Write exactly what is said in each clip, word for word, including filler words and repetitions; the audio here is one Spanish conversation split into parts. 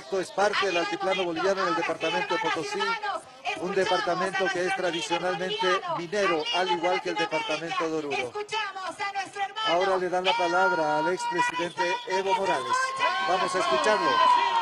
Exacto, es parte del altiplano boliviano en el departamento de Potosí, un departamento que es tradicionalmente minero, al igual que el departamento de Oruro. Ahora le dan la palabra al expresidente Evo Morales. Vamos a escucharlo.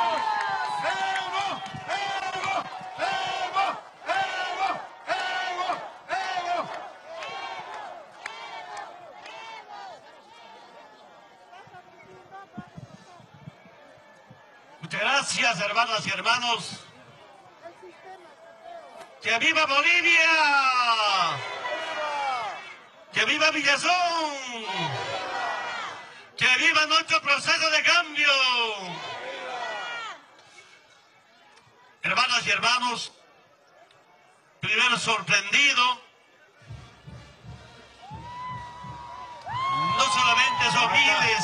Muchas gracias, hermanas y hermanos. ¡Que viva Bolivia! ¡Que viva Villazón! ¡Que viva nuestro proceso de cambio! Hermanas y hermanos, primero sorprendido, no solamente esos miles,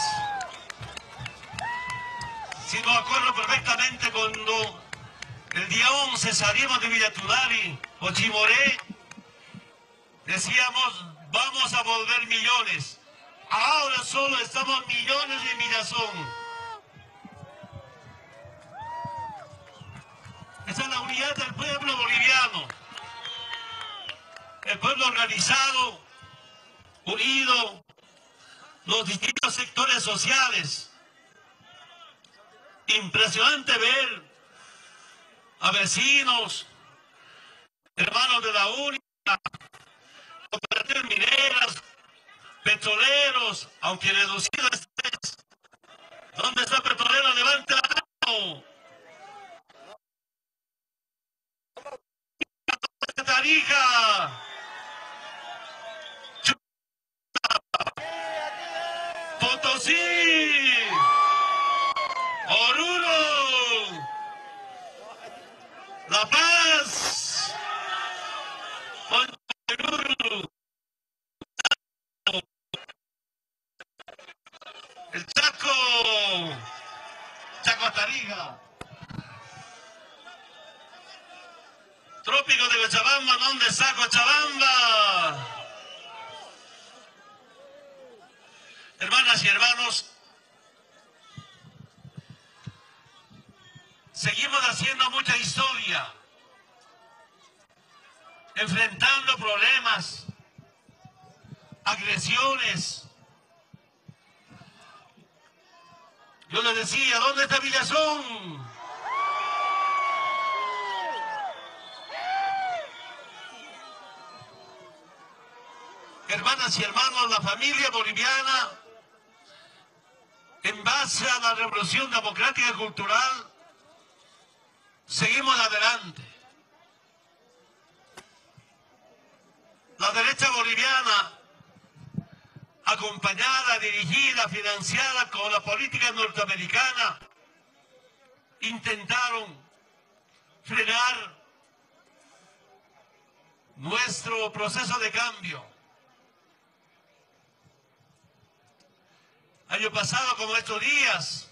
sino acuerdo perfectamente cuando el día once salimos de Villa Tunari o Chimoré, decíamos, vamos a volver millones. Ahora solo estamos millones en Villazón. Esa es la unidad del pueblo boliviano. El pueblo organizado, unido, los distintos sectores sociales. Impresionante ver a vecinos, hermanos de la U N I, cooperativas mineras, petroleros, aunque reducido estrés. ¿Dónde está el petrolero? Levante la mano. Tarija. Potosí. Oruro. La Paz. El Chaco. Chaco Tarija. Trópico de Cochabamba, ¿dónde está Cochabamba? Hermanas y hermanos, seguimos haciendo mucha historia, enfrentando problemas, agresiones. Yo les decía, ¿dónde está Villazón? Hermanas y hermanos, la familia boliviana, en base a la revolución democrática y cultural, seguimos adelante. La derecha boliviana, acompañada, dirigida, financiada con la política norteamericana, intentaron frenar nuestro proceso de cambio. Año pasado, como estos días,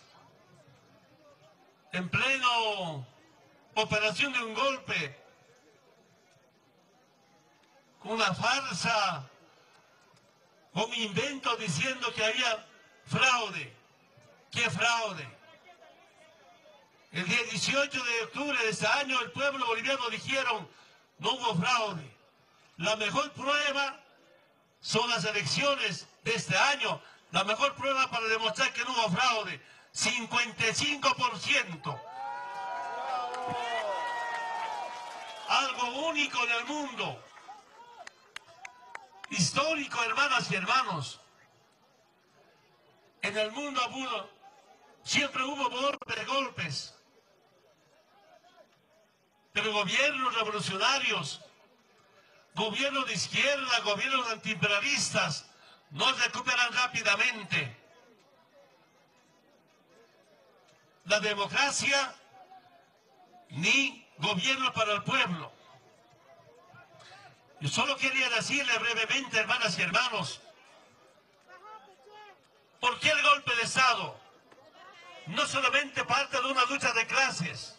en pleno operación de un golpe, con una farsa, un invento diciendo que había fraude. ¿Qué fraude? El día dieciocho de octubre de ese año, el pueblo boliviano dijeron, no hubo fraude. La mejor prueba son las elecciones de este año. La mejor prueba para demostrar que no hubo fraude, cincuenta y cinco por ciento. Algo único en el mundo. Histórico, hermanas y hermanos. En el mundo hubo, siempre hubo golpes, golpes. Pero gobiernos revolucionarios, gobiernos de izquierda, gobiernos antiimperialistas, no recuperan rápidamente. La democracia ni gobierno para el pueblo. Yo solo quería decirle brevemente, hermanas y hermanos, ¿por qué el golpe de Estado? No solamente parte de una lucha de clases.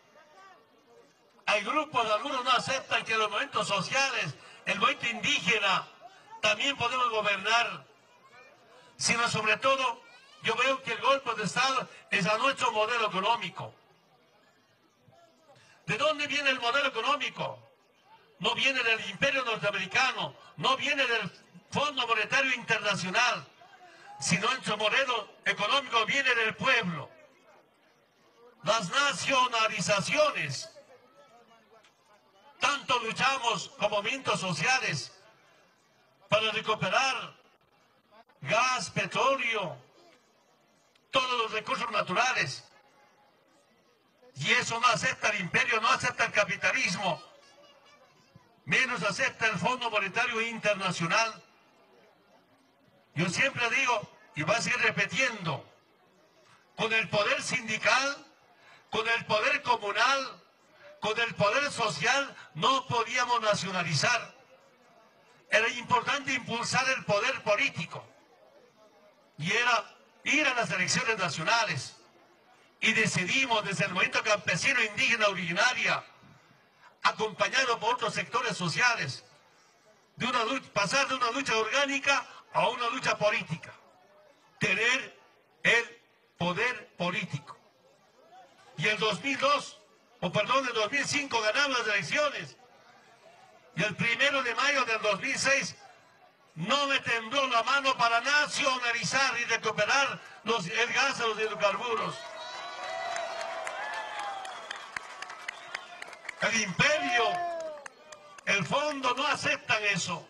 Hay grupos, algunos no aceptan que en los movimientos sociales, el movimiento indígena, también podemos gobernar, sino sobre todo, yo veo que el golpe de Estado es a nuestro modelo económico. ¿De dónde viene el modelo económico? No viene del imperio norteamericano, no viene del Fondo Monetario Internacional, sino nuestro modelo económico viene del pueblo. Las nacionalizaciones, tanto luchamos como movimientos sociales para recuperar gas, petróleo, todos los recursos naturales. Y eso no acepta el imperio, no acepta el capitalismo, menos acepta el Fondo Monetario Internacional. Yo siempre digo, y voy a seguir repitiendo, con el poder sindical, con el poder comunal, con el poder social, no podíamos nacionalizar. Era importante impulsar el poder político. Y era ir a las elecciones nacionales. Y decidimos desde el movimiento campesino indígena originaria, acompañado por otros sectores sociales, de una lucha, pasar de una lucha orgánica a una lucha política. Tener el poder político. Y el dos mil dos, o perdón, el dos mil cinco ganamos las elecciones. Y el primero de mayo del dos mil seis no me tembló la mano para nacionalizar y recuperar los, el gas a los hidrocarburos. El imperio, el fondo no aceptan eso.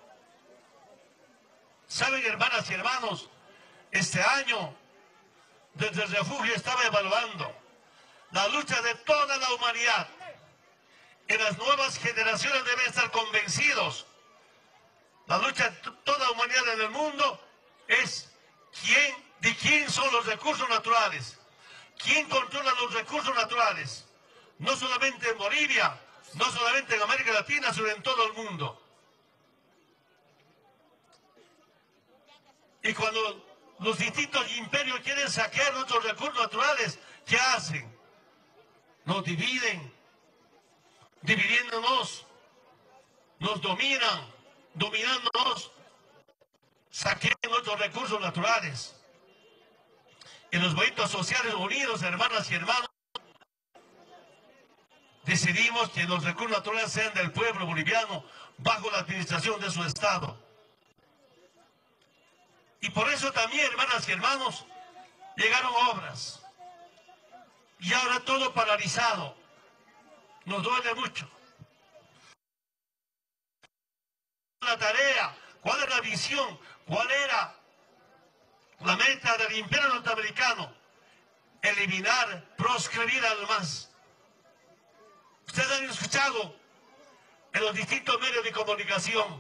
Saben, hermanas y hermanos, este año desde el refugio estaba evaluando la lucha de toda la humanidad. Y las nuevas generaciones deben estar convencidos. La lucha de toda la humanidad en el mundo es quién, de quién son los recursos naturales. ¿Quién controla los recursos naturales? No solamente en Bolivia, no solamente en América Latina, sino en todo el mundo. Y cuando los distintos imperios quieren saquear nuestros recursos naturales, ¿qué hacen? Nos dividen, dividiéndonos, nos dominan, dominándonos, saquean nuestros recursos naturales. En los movimientos sociales unidos, hermanas y hermanos, decidimos que los recursos naturales sean del pueblo boliviano bajo la administración de su Estado. Y por eso también, hermanas y hermanos, llegaron obras. Y ahora todo paralizado. Nos duele mucho. La tarea, ¿cuál era la visión? ¿Cuál era la meta del imperio norteamericano? Eliminar, proscribir al MAS. Ustedes han escuchado en los distintos medios de comunicación.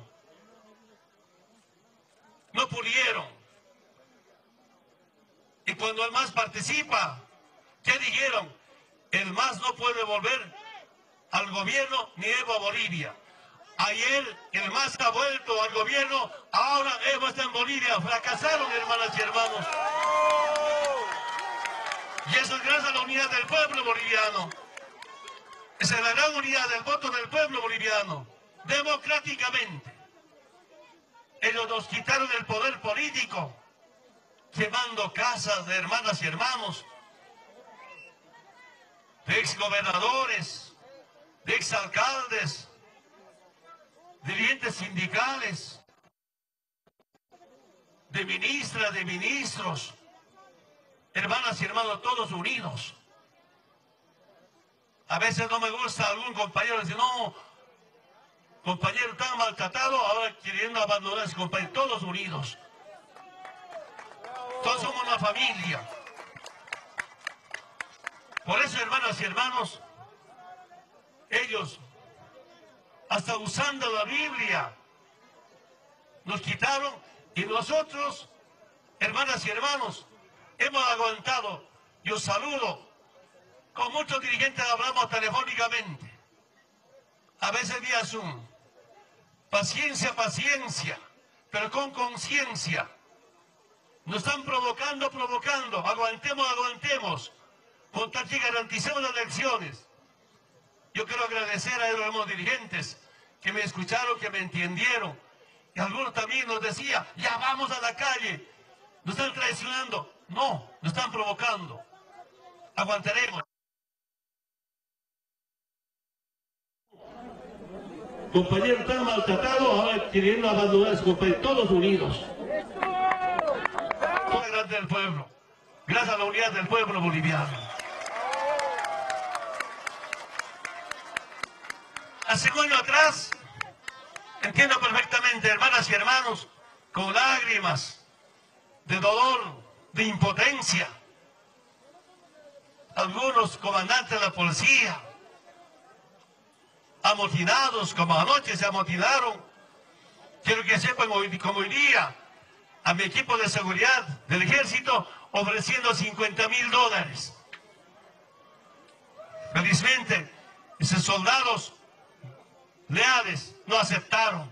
No pudieron. Y cuando el MAS participa, ¿qué dijeron? El MAS no puede volver al gobierno ni Evo a Bolivia. Ayer el MAS ha vuelto al gobierno, ahora Evo está en Bolivia. Fracasaron, hermanas y hermanos. Y eso es gracias a la unidad del pueblo boliviano. Esa es la gran unidad del voto del pueblo boliviano. Democráticamente. Ellos nos quitaron el poder político, quemando casas de hermanas y hermanos, de exgobernadores, de exalcaldes, dirigentes sindicales, de ministras, de ministros, hermanas y hermanos, todos unidos. A veces no me gusta algún compañero decir, no, compañero tan maltratado, ahora queriendo abandonar a ese compañero, todos unidos. Todos somos una familia. Por eso, hermanas y hermanos, ellos, hasta usando la Biblia, nos quitaron y nosotros, hermanas y hermanos, hemos aguantado. Yo saludo, con muchos dirigentes hablamos telefónicamente, a veces vía Zoom. Paciencia, paciencia, pero con conciencia. Nos están provocando, provocando. Aguantemos, aguantemos. Con tal que garanticemos las elecciones. Yo quiero agradecer a los hermanos dirigentes que me escucharon, que me entendieron. Y algunos también nos decían, ya vamos a la calle. Nos están traicionando. No, nos están provocando. Aguantaremos. compañeros tan maltratados, ahora queriendo abandonar a sus compañeros, todos unidos. Gracias del pueblo, gracias a la unidad del pueblo boliviano. Hace un año atrás, entiendo perfectamente, hermanas y hermanos, con lágrimas de dolor, de impotencia, algunos comandantes de la policía, amotinados, como anoche se amotinaron. Quiero que sepan hoy, como hoy día, a mi equipo de seguridad del ejército ofreciendo cincuenta mil dólares. Felizmente, esos soldados leales no aceptaron.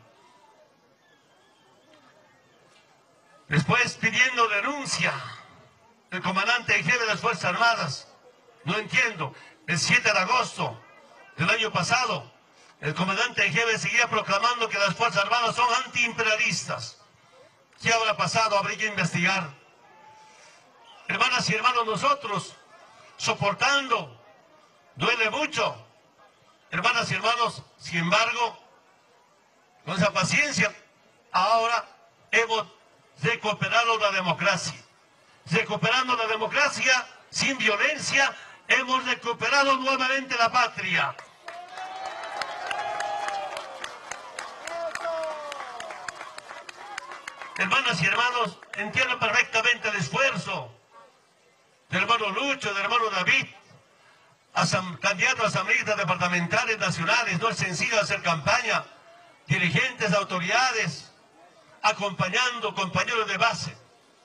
Después pidiendo denuncia el comandante en jefe de las Fuerzas Armadas. No entiendo, el siete de agosto del año pasado, el comandante en jefe seguía proclamando que las Fuerzas Armadas son antiimperialistas. ¿Qué habrá pasado? Habría que investigar. Hermanas y hermanos, nosotros soportando, duele mucho. Hermanas y hermanos, sin embargo, con esa paciencia, ahora hemos recuperado la democracia. Recuperando la democracia sin violencia, hemos recuperado nuevamente la patria. Hermanas y hermanos, entiendo perfectamente el esfuerzo del hermano Lucho, del hermano David, asam, candidatos a asambleístas departamentales nacionales. No es sencillo hacer campaña, dirigentes, autoridades, acompañando compañeros de base.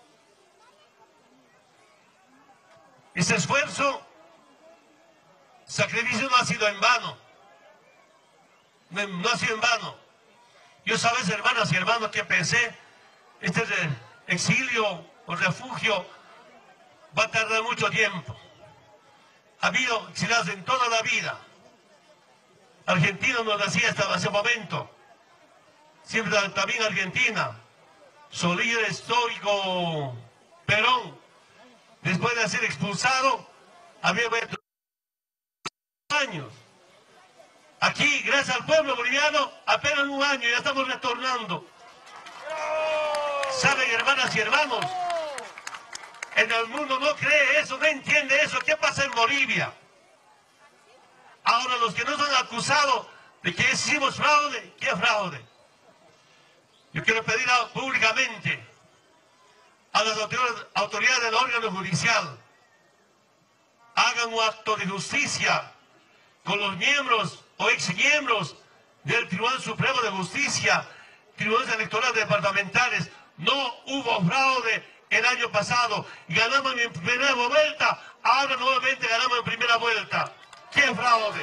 Ese esfuerzo, sacrificio no ha sido en vano, no, no ha sido en vano. Yo, sabes, hermanas y hermanos, que pensé, este exilio o refugio va a tardar mucho tiempo. Ha habido exiliados en toda la vida. Argentina nos decía hasta ese momento, siempre también Argentina, su líder histórico Perón, después de ser expulsado, había veinte años. Aquí, gracias al pueblo boliviano, apenas un año, ya estamos retornando. ¿Saben, hermanas y hermanos? En el mundo no cree eso, no entiende eso. ¿Qué pasa en Bolivia? Ahora, los que nos han acusado de que hicimos fraude, ¿qué fraude? Yo quiero pedir a, públicamente a las autoridades, autoridades del órgano judicial, hagan un acto de justicia con los miembros o exmiembros del Tribunal Supremo de Justicia, tribunales electorales departamentales. No hubo fraude el año pasado. Ganamos en primera vuelta, ahora nuevamente ganamos en primera vuelta. ¿Qué fraude?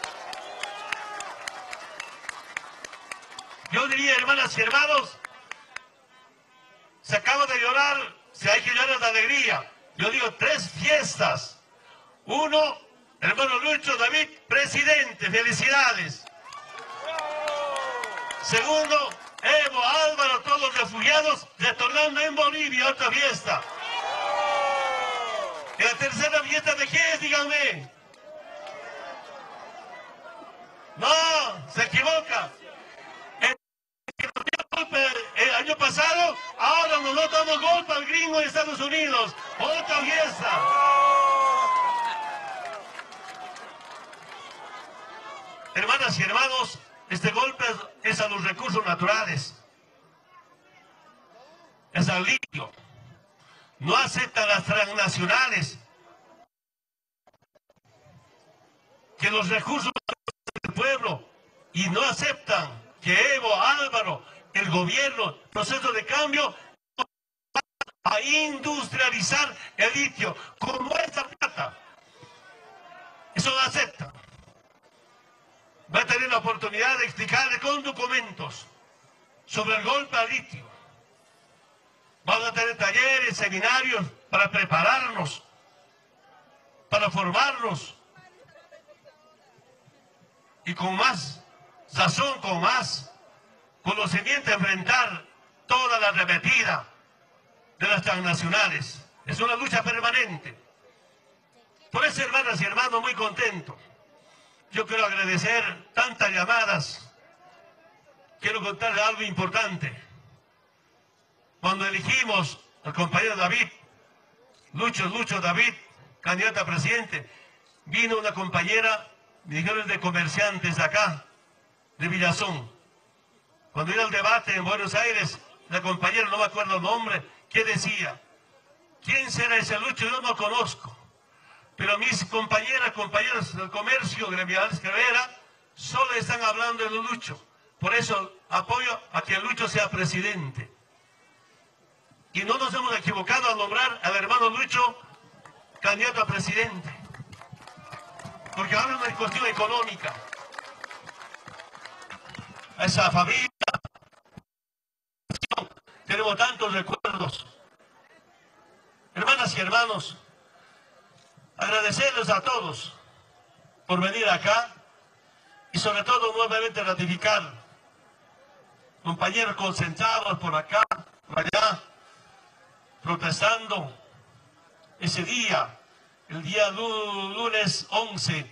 Yo diría, hermanas y hermanos, se acaba de llorar, si hay que llorar de alegría. Yo digo, tres fiestas. Uno, hermano Lucho David, presidente, felicidades. Segundo, Evo, Álvaro, todos los refugiados retornando en Bolivia, otra fiesta. ¿Y la tercera fiesta de qué es? Díganme. No, se equivoca. El que nos dio golpe el año pasado, ahora nos damos golpe al gringo de Estados Unidos. Otra fiesta. Hermanas y hermanos, este golpe es a los recursos naturales, es al litio. No aceptan las transnacionales que los recursos del pueblo, y no aceptan que Evo, Álvaro, el gobierno, proceso de cambio, a industrializar el litio como esta plata. Eso no aceptan. Va a tener la oportunidad de explicarle con documentos sobre el golpe al litio. Vamos a tener talleres, seminarios para prepararnos, para formarnos y con más sazón, con más conocimiento enfrentar toda la arremetida de las transnacionales. Es una lucha permanente. Por eso, hermanas y hermanos, muy contento. Yo quiero agradecer tantas llamadas quiero contarle algo importante. Cuando elegimos al compañero David, Lucho, Lucho David, candidato a presidente, vino una compañera, me dijeron, de comerciantes de acá, de Villazón. Cuando iba al debate en Buenos Aires, la compañera, no me acuerdo el nombre, ¿qué decía? ¿Quién será ese Lucho? Yo no conozco. Pero mis compañeras, compañeros del comercio gremiales que era, solo están hablando de Lucho. Por eso apoyo a que Lucho sea presidente. Y no nos hemos equivocado al nombrar al hermano Lucho candidato a presidente. Porque ahora es una cuestión económica. A esa familia tenemos tantos recuerdos. Hermanas y hermanos, agradecerles a todos por venir acá y sobre todo nuevamente ratificar, compañeros concentrados por acá, por allá, protestando ese día, el día lunes once,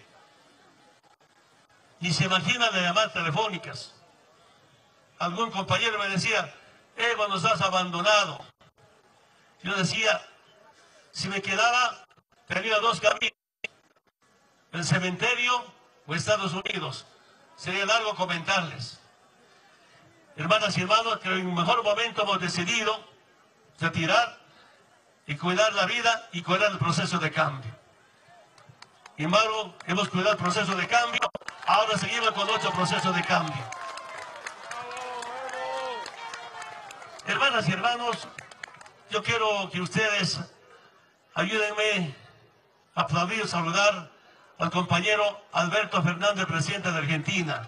y se imaginan las llamadas telefónicas. Algún compañero me decía, Evo, nos has abandonado. Yo decía, si me quedaba, tenía dos caminos, el cementerio o Estados Unidos. Sería largo comentarles. Hermanas y hermanos, que en un mejor momento hemos decidido retirar y cuidar la vida y cuidar el proceso de cambio. Sin embargo, hemos cuidado el proceso de cambio, ahora seguimos con otro proceso de cambio. Hermanas y hermanos, yo quiero que ustedes ayúdenme a aplaudir y saludar al compañero Alberto Fernández, presidente de Argentina.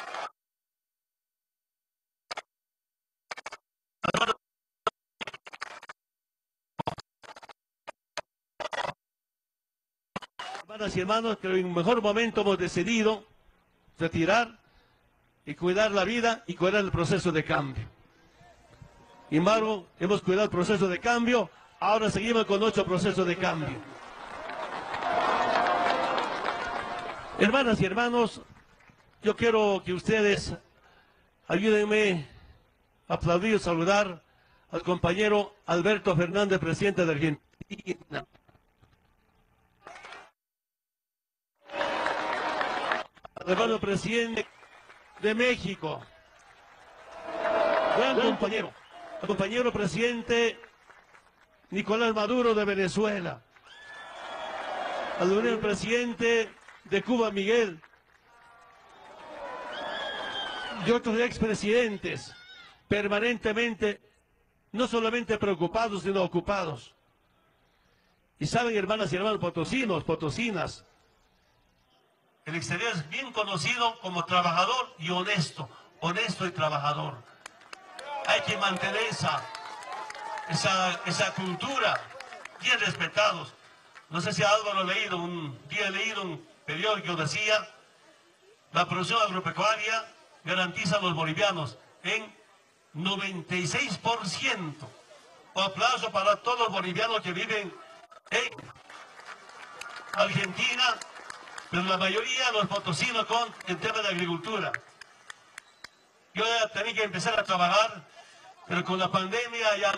Hermanas y hermanos, que en un mejor momento hemos decidido retirar y cuidar la vida y cuidar el proceso de cambio. Sin embargo, hemos cuidado el proceso de cambio, ahora seguimos con nuestro proceso de cambio. Hermanas y hermanos, yo quiero que ustedes ayúdenme a aplaudir y saludar al compañero Alberto Fernández, presidente de Argentina. Al hermano presidente de México. Gran compañero. Al compañero presidente Nicolás Maduro de Venezuela. Al primer presidente de Cuba, Miguel. Y otros expresidentes permanentemente, no solamente preocupados, sino ocupados. Y saben, hermanas y hermanos, potosinos, potosinas, el exterior es bien conocido como trabajador y honesto, honesto y trabajador. Hay que mantener esa, esa, esa cultura, bien respetados. No sé si Álvaro ha leído, un día he leído un periódico que decía, la producción agropecuaria garantiza a los bolivianos en noventa y seis por ciento. Un aplauso para todos los bolivianos que viven en Argentina, pero la mayoría los potosinos con el tema de agricultura. Yo ya tenía que empezar a trabajar, pero con la pandemia ya...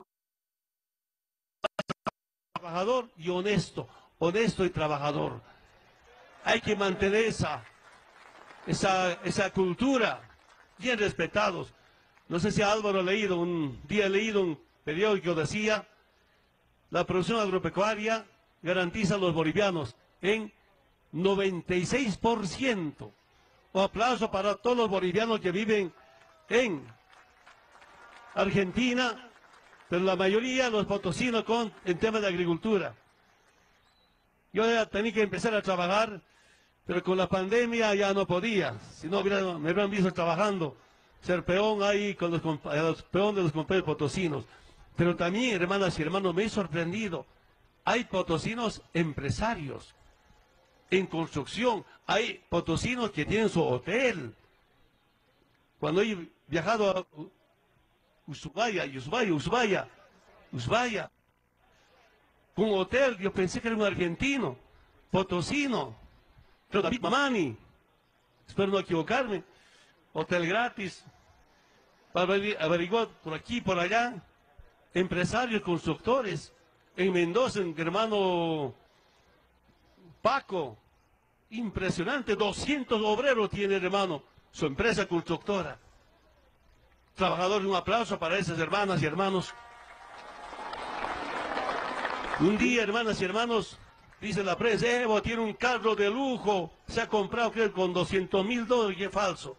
Trabajador y honesto, honesto y trabajador. Hay que mantener esa, esa, esa cultura, bien respetados. No sé si Álvaro ha leído, un día he leído un periódico que decía, la producción agropecuaria garantiza a los bolivianos en noventa y seis por ciento. Un aplauso para todos los bolivianos que viven en Argentina, pero la mayoría los potosinos con el tema de agricultura. Yo ya tenía que empezar a trabajar, pero con la pandemia ya no podía. Si no, hubiera, me hubieran visto trabajando, ser peón ahí con los, los peón de los compañeros potosinos. Pero también, hermanas y hermanos, me he sorprendido. Hay potosinos empresarios en construcción. Hay potosinos que tienen su hotel. Cuando he viajado a Ushuaia, Ushuaia, Ushuaia, Ushuaia, con un hotel, yo pensé que era un argentino, potosino, pero David Mamani, espero no equivocarme, hotel gratis, para averiguar por aquí, por allá, empresarios, constructores, en Mendoza, en hermano Paco, impresionante, doscientos obreros tiene el hermano, su empresa constructora. Trabajadores, un aplauso para esas hermanas y hermanos. Un día, hermanas y hermanos, dice la prensa, Evo tiene un carro de lujo, se ha comprado, creo, con doscientos mil dólares, y es falso.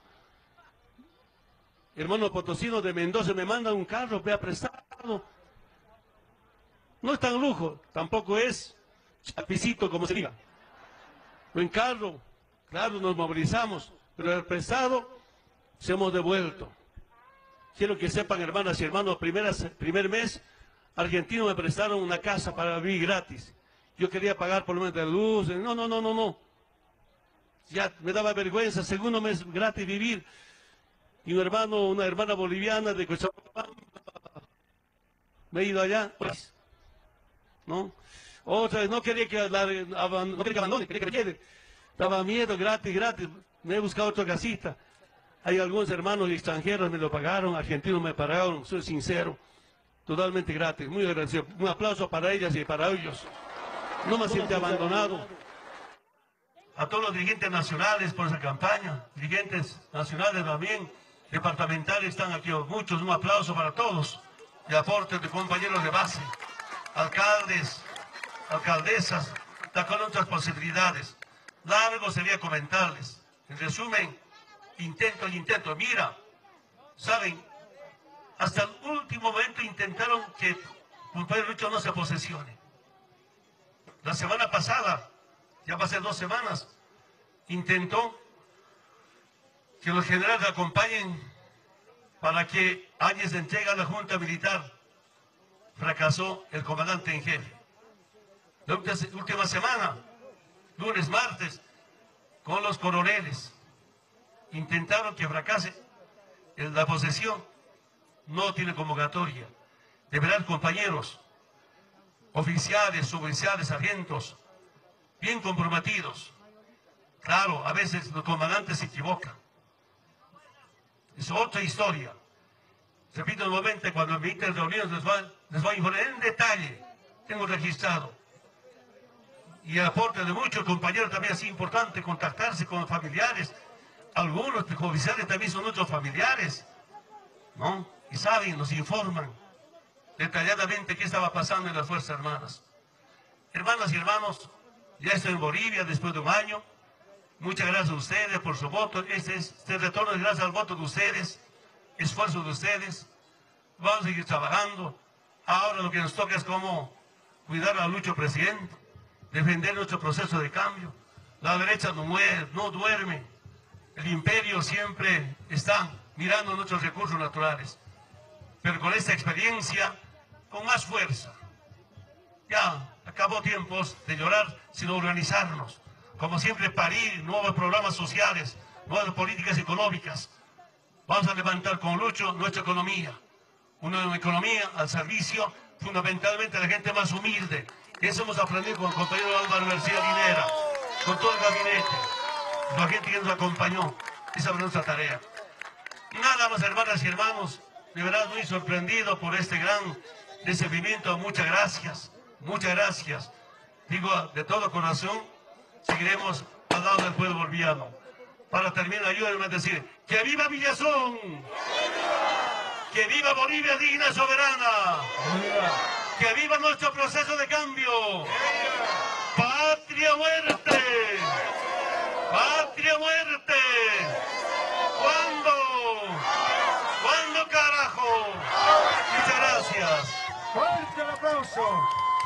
Hermano potosino de Mendoza me manda un carro, vea prestado. No es tan lujo, tampoco es chapicito, como se diga. En carro, claro, nos movilizamos, pero el prestado se hemos devuelto. Quiero que sepan, hermanas y hermanos, primeras, primer mes, argentinos me prestaron una casa para vivir gratis. Yo quería pagar por lo menos de luz, no, no, no, no, no. Ya me daba vergüenza, segundo mes gratis vivir. Y un hermano, una hermana boliviana de Cochabamba, me he ido allá, ¿no? Otra vez, no quería que, la, no quería que abandone, quería que me quede. Daba miedo, gratis, gratis. Me he buscado otra casita. Hay algunos hermanos extranjeros me lo pagaron, argentinos me pagaron, soy sincero. Totalmente gratis, muy agradecido. Un aplauso para ellas y para ellos. No me siento abandonado. A todos los dirigentes nacionales por esa campaña, dirigentes nacionales también, departamentales están aquí, muchos, un aplauso para todos. Y aportes de compañeros de base, alcaldes, alcaldesas, con otras posibilidades. Largo sería comentarles. En resumen, intento y intento. Mira, saben, hasta el último momento intentaron que compañero Lucho no se posesione. La semana pasada, ya va a ser dos semanas, intentó que los generales acompañen para que Áñez entregue a la Junta Militar. Fracasó el comandante en jefe. La última semana, lunes, martes, con los coroneles, intentaron que fracase en la posesión. No tiene convocatoria. Deberán compañeros, oficiales, suboficiales, sargentos, bien comprometidos. Claro, a veces los comandantes se equivocan. Es otra historia. Repito nuevamente, cuando me inviten reuniones les voy, les voy a informar en detalle. Tengo registrado. Y el aporte de muchos compañeros también es importante, contactarse con los familiares. Algunos oficiales también son nuestros familiares, ¿no? Y saben, nos informan detalladamente qué estaba pasando en las Fuerzas Armadas. Hermanas y hermanos, ya estoy en Bolivia después de un año. Muchas gracias a ustedes por su voto. Este, es, este retorno es gracias al voto de ustedes, esfuerzo de ustedes. Vamos a seguir trabajando. Ahora lo que nos toca es cómo cuidar a Lucho presidente, defender nuestro proceso de cambio. La derecha no muere, no duerme. El imperio siempre está mirando nuestros recursos naturales. Pero con esta experiencia, con más fuerza. Ya acabó tiempos de llorar, sino organizarnos. Como siempre, parir nuevos programas sociales, nuevas políticas económicas. Vamos a levantar con Lucho nuestra economía. Una economía al servicio fundamentalmente de la gente más humilde. Eso hemos aprendido con el compañero Álvaro García Linera, con todo el gabinete, la gente que nos acompañó. Esa fue nuestra tarea. Nada más, hermanas y hermanos, de verdad muy sorprendido por este gran recibimiento. Muchas gracias, muchas gracias. Digo de todo corazón, seguiremos al lado del pueblo boliviano. Para terminar, ayúdenme a decir, ¡que viva Villazón! ¡Que viva Bolivia digna y soberana! ¡Que viva nuestro proceso de cambio! ¡Patria muerte! ¡Patria muerte! ¿Cuándo? ¿Cuándo, carajo? Muchas gracias. ¡Fuerte el aplauso!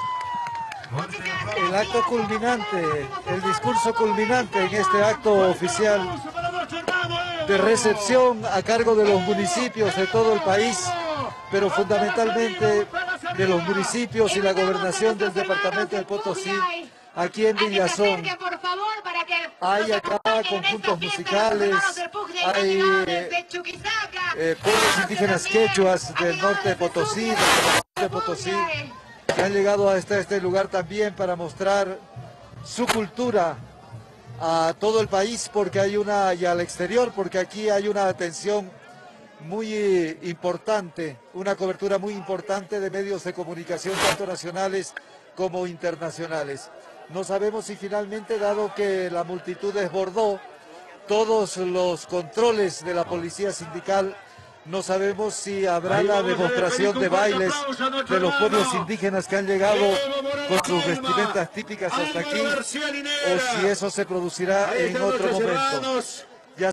El acto culminante, el discurso culminante en este acto oficial de recepción a cargo de los municipios de todo el país, pero fundamentalmente de los municipios y la gobernación del departamento de Potosí, aquí en Villazón. Hay acá conjuntos musicales, hay eh, eh, pueblos indígenas quechuas del norte de Potosí, del norte de Potosí, que han llegado a este, este lugar también para mostrar su cultura a todo el país, porque hay una, y al exterior, porque aquí hay una atención muy eh, importante, una cobertura muy importante de medios de comunicación, tanto nacionales como internacionales. No sabemos si finalmente, dado que la multitud desbordó todos los controles de la policía sindical, no sabemos si habrá Ahí la vamos a demostración pedir de un fuerte bailes aplauso a nuestro de los hermano. pueblos indígenas que han llegado Diego Moreno con sus Palma, vestimentas típicas hasta Álvaro aquí, García o Linera. si eso se producirá Ahí en están otro nuestros momento. hermanos.